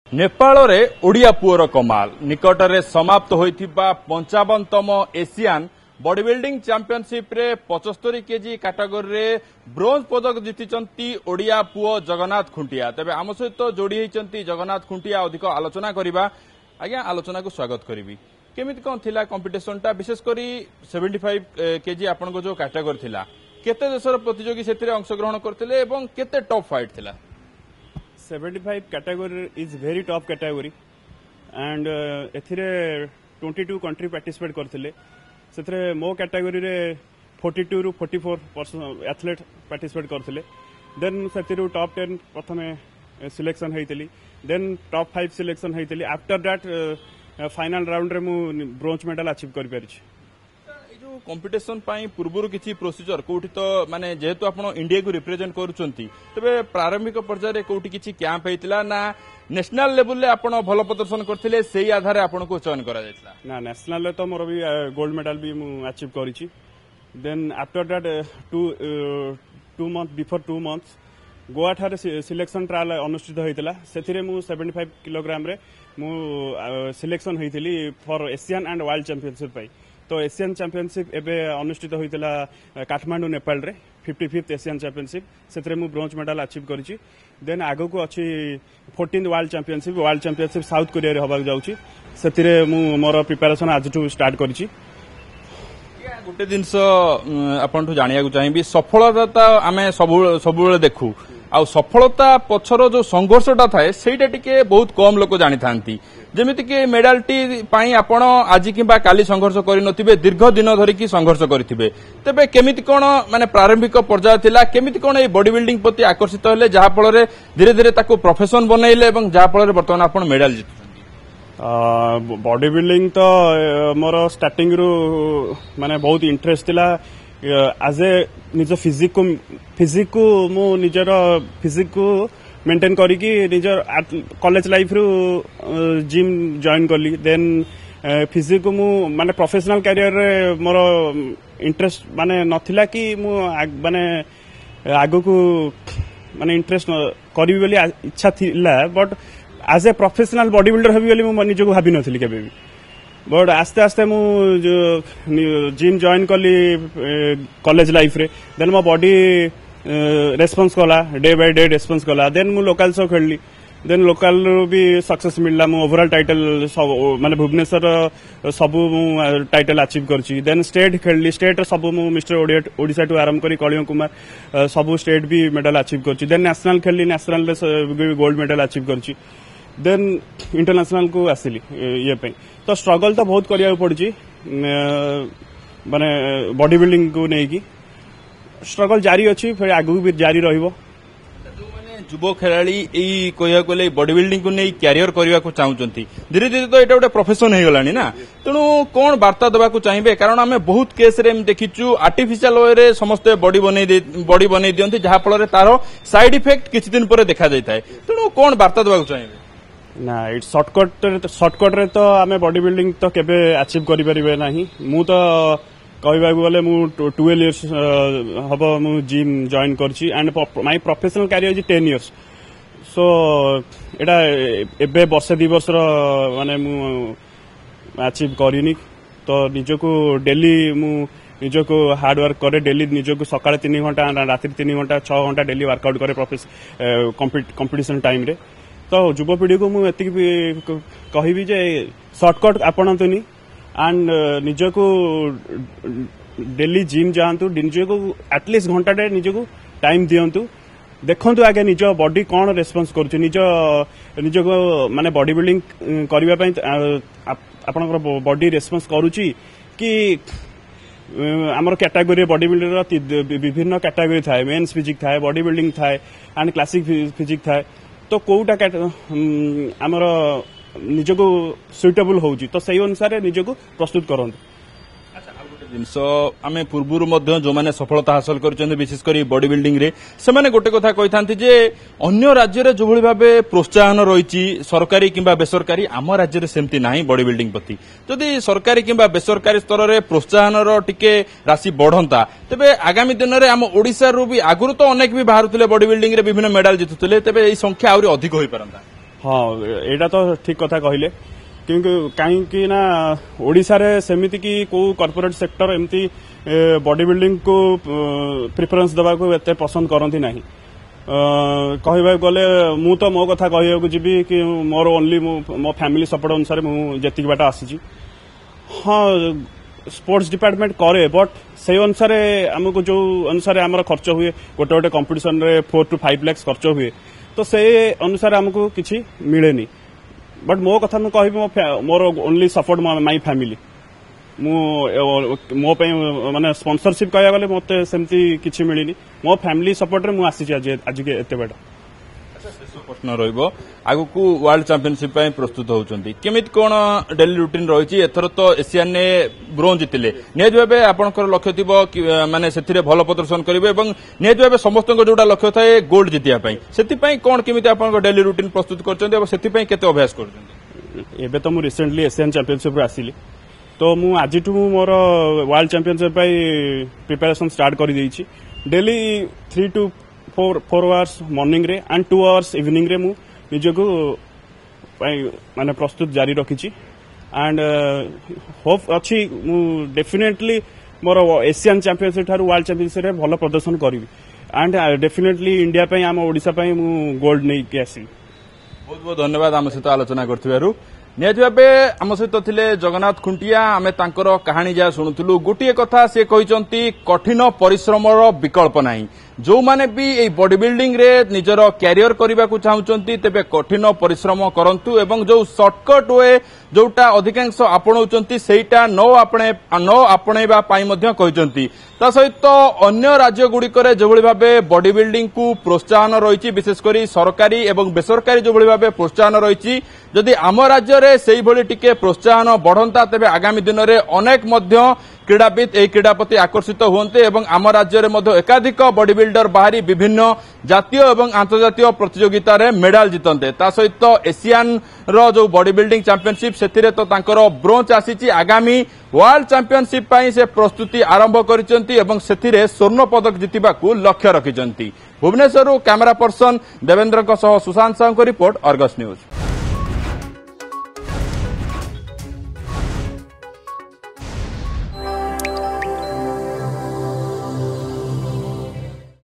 नेपाल रे ओडिया पुअर कमाल निकटरे समाप्त होइथिबा 55तम एशियन बॉडी बिल्डिंग चैंपियनशिप रे 75 केजी कैटेगरी रे ब्रोंज पदक जीतिचंती ओडिया पुओ जगन्नाथ खुंटिया। तेबे आम सहित जोड़ी होइचंती जगन्नाथ खुंटिया। अधिक आलोचना करिबा। आज्ञा आलोचना को स्वागत करिबी। केमिति कोन थिला कंपटीशन टा, विशेष करी 75 केजी आपन को जो कैटेगरी थिला, केते देशर प्रतियोगी सेतिरे अंशग्रहण करथिले एवं केते टॉप फाइट थिला? 75 category is very top category and एथिरे 22 कंट्री पार्टिसिपेट करथिले। सेथरे मो कैटेगरी रे 42 रु 44% एथलीट पार्टिसिपेट करथिले। देन सेतिरु टॉप 10 प्रथमे सिलेक्शन हेतिली, देन टॉप 5 सिलेक्शन हेतिली। आफ्टर दैट फाइनल राउंड रे मु ब्रोंज मेडल अचीव कर पारिछि। कंपटीशन पाई पूर्व किसी प्रोसीजर कोठी तो माने जेहेतु आपण इंडिया को रिप्रेजेंट करूचंती, तबे प्रारंभिक पर्याय रे कोठी किसी कैंप हेतिला ना नेशनल लेवल ले आपण भलो प्रदर्शन करथिले सेही आधार रे आपण को चयन करा जायतला? ना नेशनल ले तो मोर भी गोल्ड मेडल भी मु अचीव करिछि। Then after that 2 month before 2 months Goa ठारे सिलेक्शन ट्रायल अनुष्ठित होइतला। सेथिरे मु 75 किलोग्राम रे मु सिलेक्शन होइतली for Asian and world championship पाई। तो एशियन चैंपियनशिप एबे अनुष्ठित होइतला काठमांडू नेपाल रे 55th एशियन चैंपियनशिप। सेथरे मु ब्रोंज मेडल अचीव करिछि। देन आगो को अछि 14th world championship south Korea रे होबाक जाउछि। सेथिरे मु मोर प्रिपरेशन आज टू स्टार्ट करिछि। गोटे जिनस आपन जानिया को चाहिबी, सफलता आमे सबुले देखू आ सफलता पछर जो संघर्षटा थाए सेटा टिके बहुत कम लोक जानि थांती। जेमिति कि मेडालटी पाई आपण आज किबा काली संघर्ष करि नथिबे, दीर्घ दिन धरि की संघर्ष करिथिबे। तबे केमिति कोन माने प्रारंभिक पर्याय थिला, केमिति कोन ए बॉडी बिल्डिंग प्रति आकर्षित होले जहा फल रे धीरे धीरे ताको प्रोफेशन बनैले एवं जहा फल रे वर्तमान आपण मेडल जितुछंती? बॉडी बिल्डिंग तो मोर स्टार्टिंग रु माने बहुत इंटरेस्ट थिला। आज ए निज फिजिक को मु निजर फिजिक को मेंटेन करिकी निजर कॉलेज लाइफ रु जिम जॉइन करली। देन फिजिक को मु माने प्रोफेशनल करियर रे मोर इंटरेस्ट माने नथिला कि मु माने आगो को माने इंटरेस्ट करी बोली इच्छा थिला, but as a professional bodybuilder हबी बोली मु निजको भाबी नथिली केबे भी। बट आस्ते आस्ते मु जिम जॉइन कली कॉलेज लाइफ रे। देन मो बॉडी रेस्पॉन्स कला, डे बाय डे रेस्पॉन्स कला। देन मु लोकल सो खेलली। देन लोकल भी सक्सेस मिलला। मु ओवरऑल टाइटल सब माने भुवनेश्वर सब मु टाइटल अचीव करछि। देन स्टेट खेलली। स्टेट सब मु मिस्टर ओडिशा टू आरंभ करी कलियो कुमार सब स्टेट भी मेडल अचीव करछि। देन नेशनल खेलली। नेशनल रे गोल्ड मेडल अचीव करछि। देन इंटरनेशनल को आसिली ये पे। तो स्ट्रगल तो बहुत करिया पड़छि माने बॉडी बिल्डिंग को नै की स्ट्रगल जारी अछि, फिर आगु भी जारी रहिबो। जो माने युवा खेलाड़ी एई कोया कोले बॉडी बिल्डिंग को नै कैरियर करिया को चाहुचंती, धीरे धीरे तो एटा गोटे प्रोफेशन हे गलानी ना। तणु कोन वार्ता देबा को चाहिबे? कारण हमें बहुत केस रे हम देखिचु आर्टिफिशियल वे रे समस्त बॉडी बनै दियंती जहा फल रे तारो साइड इफेक्ट किछि दिन परे देखा जायताय। तणु कोन वार्ता देबा को चाहिबे? ना इट शॉर्टकट रे तो आमे बॉडी बिल्डिंग तो केबे अचीव करि परिबे नाही। मु तो कहबा गले मु 12 इयर्स हबो मु जिम जॉइन करछि and my professional career is 10 years. So एटा एबे वर्ष 2 वर्ष माने मु अचीव करिनी। तो निजको डेली मु निजको हार्ड वर्क करे। डेली निजको सकाळे 3 घंटा रात्रि 3 घंटा 6 घंटा डेली वर्कआउट करे कंपटीशन टाइम रे। तो युवपीढ़ी को मुझे कहबी जे शॉर्टकट आपणतुनी एंड निजको डेली जिम जातु, निजको एटलिस्ट घंटाटे निजको टाइम दिंतु, देखंतु आगे निज बॉडी कौन रेस्पॉन्स करुच्चे, निजको माने बॉडी बिल्डिंग करने आपनकर बॉडी रेस्पॉन्स करुच्ची कि आमर कैटेगरी बॉडी बिल्डर विभिन्न कैटेगरी थाए। मेन्स फिजिक थाए, बॉडी बिल्डिंग थाए एंड क्लासिक फिजिक थाए। तो कोटा आमर निजको सुइटेबल होउची, तो सही अनुसार निजको प्रस्तुत करंतु। जिनस आमे पूर्वरु मध्य जो माने सफलता हासिल करछन विशेष करी बॉडी बिल्डिंग रे, से माने गोटे कथा कहिथांती जे अन्य राज्य रे जो भली भाबे प्रोत्साहन रहिची सरकारी किंबा बेसरकारी, आम राज्य रे सेमति नाही बॉडी बिल्डिंग प्रति। जदि सरकारी किंबा बेसरकारी स्तर रे प्रोत्साहन रो टिके राशि बढ़ंता, तबे आगामी दिन रे आम ओडिसा रु भी आगुरु तो अनेक भी बाहरुतले बॉडी बिल्डिंग रे विभिन्न मेडल जितुतले, तबे एई संख्या आउरी अधिक होई परंता। हाँ एटा तो ठीक कथा कहले क्योंकि कहीं ना ओडिशा रे सेमिति की को कॉर्पोरेट सेक्टर एमती बॉडी बिल्डिंग को प्रिफरेंस देवा को एते पसंद करती नहीं कहबा गले मु तो मो कथा कहबा जीवी कि मोर ओनली मो फैमिली सपोर्ट अनुसार मु जेतिक बाटा आसी हाँ स्पोर्ट्स डिपार्टमेंट करे बट से अनुसार आमको जो अनुसार आम खर्च हुए गोटे गोटे कंपिटिशन रे 4 to 5 लाख खर्च हुए तो से अनुसार आमको किसी मिलेनी बट मो कथा मु कहबी मोर ओनली सपोर्ट माय फैमिली मो माने स्पॉन्सरशिप कहया गले मते सेमती किछि मिलिनी मो फैमिली सपोर्ट रे मु आसी आज के एते बेटा प्रश्न रहिबो आगु को वर्ल्ड चैंपियनशिप पय प्रस्तुत होउचंती केमित कोन डेली रूटीन रहिछि एथर तो एशियन ने ब्रोंज जितिले नेज भाबे आपनकर लक्ष्य थिबो माने सेथिरे भलो प्रदर्शन करिवे एवं नेज भाबे समस्त को जोटा लक्ष्य थाए गोल्ड जितिया पय सेति पय कोन केमित आपनकर डेली रूटीन प्रस्तुत करचंती एवं सेति पय केते अभ्यास करचंती एबे तो मु रिसेंटली एशियन चैंपियनशिप रे आसीली तो मु आजिठू मोर वर्ल्ड चैंपियनशिप पय प्रिपरेशन स्टार्ट करि देछि डेली 3 to 4 hours मॉर्निंग रे एंड 2 hours इवनिंग रे मु निजको माने प्रस्तुत जारी रखिछि एंड होप अछि मु डेफिनेटली मोर एशियन चैंपियनशिप थारु वर्ल्ड चैंपियनशिप रे भलो प्रदर्शन करिवि एंड डेफिनेटली इंडिया पय आम ओडिसा पय मु गोल्ड नै के आसी बहुत बहुत धन्यवाद आम सहित आलोचना करथिबारु निहाती भावे आम सहित थिले जगन्नाथ खुंटिया आमे तांकर कहानी जा शुणुथिलु गोटिए कथा से कहिसंती कठिन परिश्रमर विकल्प नाही जो माने भी ए बॉडी बिल्डिंग रे निजर कैरियर करबा को चाहुचंती तेबे कठिन परिश्रम करंतु एवं जो शॉर्टकट वे जोटा अधिकांश आपणौचंती सेटा न आपणैबा पाई मध्य कहिसंती ता सहित अन्य राज्य गुड़िकर जो भावे बॉडी बिल्डिंग को प्रोत्साहन रही विशेषकर सरकारी एवं बेसरकारी जो भावे प्रोत्साहन रही जदि आम राज्य में से टिके प्रोत्साहन बढ़ंता तेबे आगामी दिन में अनेक क्रीड़ाविद ए क्रीड़ा प्रति आकर्षित हुए एवं आम राज्य में एकाधिक बॉडी बिल्डर बाहरी विभिन्न जातीय एवं अंतर्जातीय प्रतियोगिता रे मेडाल जितंते ता सहित एशियन रो जो बॉडी बिल्डिंग चैंपियनशिप सेथिरे तो तांकर ब्रोंज आसीची आगामी वर्ल्ड चैंपियनशिप पाई से प्रस्तुति आरंभ करिसंती एवं सेथिरे स्वर्ण पदक जितिबाकू लक्ष्य रखिसंती भुवनेश्वर कैमरा पर्सन देवेंद्र सह सुशांत साहू को रिपोर्ट अर्गस न्यूज।